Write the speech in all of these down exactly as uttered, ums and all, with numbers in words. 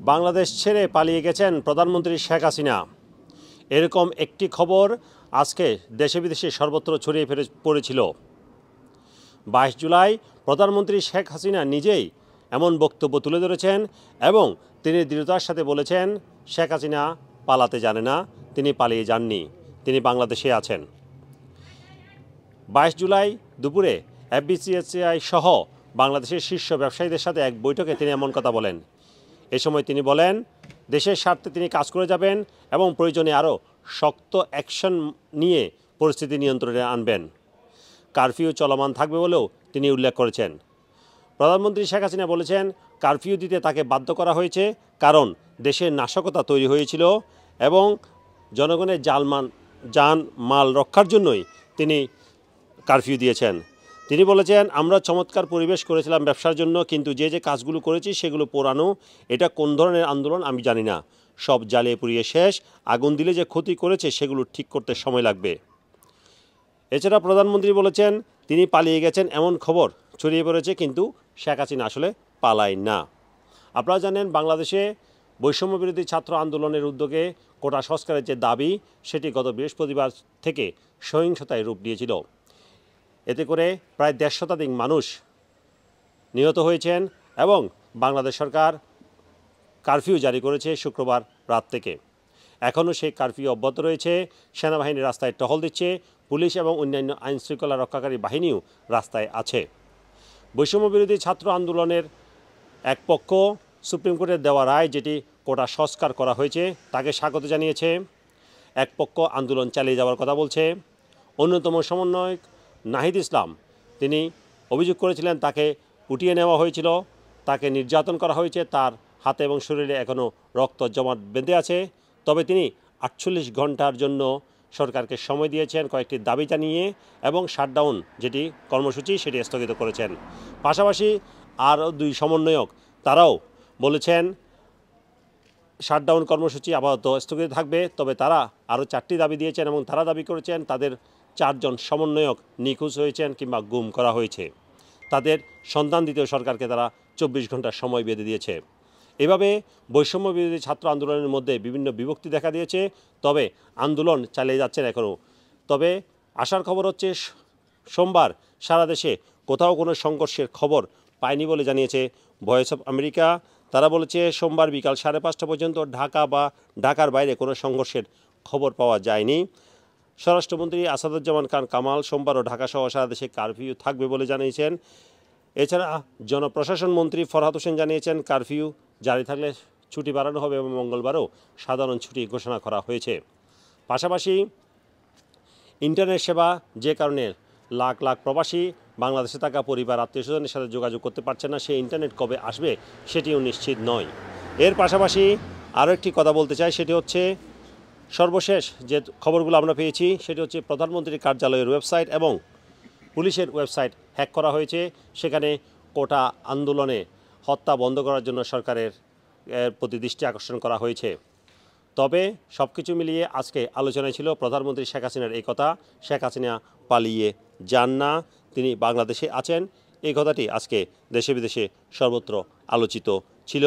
বাংলাদেশ ছেড়ে পালিয়ে গেছেন প্রধানমন্ত্রী শেখ হাসিনা। এরকম একটি খবর আজকে দেশে বিদেশে সর্বত্র ছড়িয়ে ফেলে পড়েছিল। বাইশ জুলাই প্রধানমন্ত্রী শেখ হাসিনা নিজেই এমন বক্তব্য তুলে ধরেছেন এবং তিনি দৃঢ়তার সাথে বলেছেন শেখ হাসিনা পালাতে জানে না, তিনি পালিয়ে যাননি, তিনি বাংলাদেশে আছেন। বাইশ জুলাই দুপুরে এফবিসিসিআই সহ বাংলাদেশের শীর্ষ ব্যবসায়ীদের সাথে এক বৈঠকে তিনি এমন কথা বলেন। এ সময় তিনি বলেন দেশের স্বার্থে তিনি কাজ করে যাবেন এবং প্রয়োজনে আরও শক্ত অ্যাকশন নিয়ে পরিস্থিতি নিয়ন্ত্রণে আনবেন। কারফিউ চলমান থাকবে বলেও তিনি উল্লেখ করেছেন। প্রধানমন্ত্রী শেখ হাসিনা বলেছেন কারফিউ দিতে তাকে বাধ্য করা হয়েছে কারণ দেশের নাশকতা তৈরি হয়েছিল এবং জনগণের জালমান যান মাল রক্ষার জন্যই তিনি কারফিউ দিয়েছেন। তিনি বলেছেন আমরা চমৎকার পরিবেশ করেছিলাম ব্যবসার জন্য, কিন্তু যে যে কাজগুলো করেছি সেগুলো পোড়ানো। এটা কোন ধরনের আন্দোলন আমি জানি না, সব জ্বালিয়ে পুড়িয়ে শেষ। আগুন দিলে যে ক্ষতি করেছে সেগুলো ঠিক করতে সময় লাগবে। এছাড়া প্রধানমন্ত্রী বলেছেন তিনি পালিয়ে গেছেন এমন খবর ছড়িয়ে পড়েছে, কিন্তু শেখ হাসিনা আসলে পালায় না। আপনারা জানেন বাংলাদেশে বৈষম্য বিরোধী ছাত্র আন্দোলনের উদ্যোগে কোটা সংস্কারের যে দাবি সেটি গত বৃহস্পতিবার থেকে সহিংসতায় রূপ দিয়েছিল। এতে করে প্রায় দেড় শতাধিক মানুষ নিহত হয়েছেন এবং বাংলাদেশ সরকার কারফিউ জারি করেছে শুক্রবার রাত থেকে। এখনও সেই কারফিউ অব্যাহত রয়েছে। সেনাবাহিনী রাস্তায় টহল দিচ্ছে, পুলিশ এবং অন্যান্য আইন শৃঙ্খলা রক্ষাকারী বাহিনীও রাস্তায় আছে। বৈষম্য বিরোধী ছাত্র আন্দোলনের এক পক্ষ সুপ্রিম কোর্টের দেওয়া রায় যেটি কোটা সংস্কার করা হয়েছে তাকে স্বাগত জানিয়েছে। এক পক্ষ আন্দোলন চালিয়ে যাওয়ার কথা বলছে। অন্যতম সমন্বয়ক নাহিদ ইসলাম তিনি অভিযোগ করেছিলেন তাকে উঠিয়ে নেওয়া হয়েছিল, তাকে নির্যাতন করা হয়েছে, তার হাতে এবং শরীরে এখনও রক্ত জমাট বেঁধে আছে। তবে তিনি আটচল্লিশ ঘন্টার জন্য সরকারকে সময় দিয়েছেন কয়েকটি দাবি জানিয়ে এবং শাটডাউন যেটি কর্মসূচি সেটি স্থগিত করেছেন। পাশাপাশি আরও দুই সমন্বয়ক তারাও বলেছেন শাটডাউন কর্মসূচি আপাতত স্থগিত থাকবে। তবে তারা আরও চারটি দাবি দিয়েছেন এবং তারা দাবি করেছেন তাদের চারজন সমন্বয়ক নিখোঁজ হয়েছেন কিংবা গুম করা হয়েছে। তাদের সন্ধান দিতেও সরকারকে তারা চব্বিশ ঘন্টার সময় বেঁধে দিয়েছে। এভাবে বৈষম্য বিরোধী ছাত্র আন্দোলনের মধ্যে বিভিন্ন বিভক্তি দেখা দিয়েছে। তবে আন্দোলন চালিয়ে যাচ্ছেন এখনও। তবে আসার খবর হচ্ছে সোমবার সারা দেশে কোথাও কোনো সংঘর্ষের খবর পায়নি বলে জানিয়েছে ভয়েস অফ আমেরিকা। তারা বলেছে সোমবার বিকাল সাড়ে পাঁচটা পর্যন্ত ঢাকা বা ঢাকার বাইরে কোনো সংঘর্ষের খবর পাওয়া যায়নি। স্বরাষ্ট্রমন্ত্রী আসাদুজ্জামান খান কামাল সোমবারও ঢাকাসহ সারা দেশে কারফিউ থাকবে বলে জানিয়েছেন। এছাড়া জনপ্রশাসন মন্ত্রী ফরহাদ হোসেন জানিয়েছেন কারফিউ জারি থাকলে ছুটি বাড়ানো হবে এবং মঙ্গলবারও সাধারণ ছুটি ঘোষণা করা হয়েছে। পাশাপাশি ইন্টারনেট সেবা যে কারণে লাখ লাখ প্রবাসী বাংলাদেশে থাকা পরিবার আত্মীয় স্বজনের সাথে যোগাযোগ করতে পারছে না, সেই ইন্টারনেট কবে আসবে সেটিও নিশ্চিত নয়। এর পাশাপাশি আরও একটি কথা বলতে চাই, সেটি হচ্ছে সর্বশেষ যে খবরগুলো আমরা পেয়েছি সেটি হচ্ছে প্রধানমন্ত্রীর কার্যালয়ের ওয়েবসাইট এবং পুলিশের ওয়েবসাইট হ্যাক করা হয়েছে। সেখানে কোটা আন্দোলনে হত্যা বন্ধ করার জন্য সরকারের প্রতি দৃষ্টি আকর্ষণ করা হয়েছে। তবে সব কিছু মিলিয়ে আজকে আলোচনায় ছিল প্রধানমন্ত্রী শেখ হাসিনার এই কথা, শেখ হাসিনা পালিয়ে যান না, তিনি বাংলাদেশে আছেন। এই কথাটি আজকে দেশে বিদেশে সর্বত্র আলোচিত ছিল।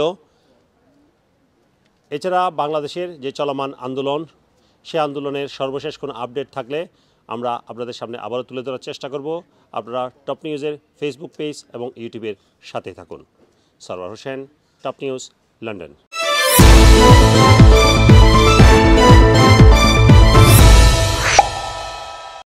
এছাড়া বাংলাদেশের যে চলমান আন্দোলন সে আন্দোলনের সর্বশেষ কোনো আপডেট থাকলে আমরা আপনাদের সামনে আবারও তুলে ধরার চেষ্টা করব। আপনারা টপ নিউজের ফেসবুক পেজ এবং ইউটিউবের সাথে থাকুন। Sarwar Hossain, top news, London.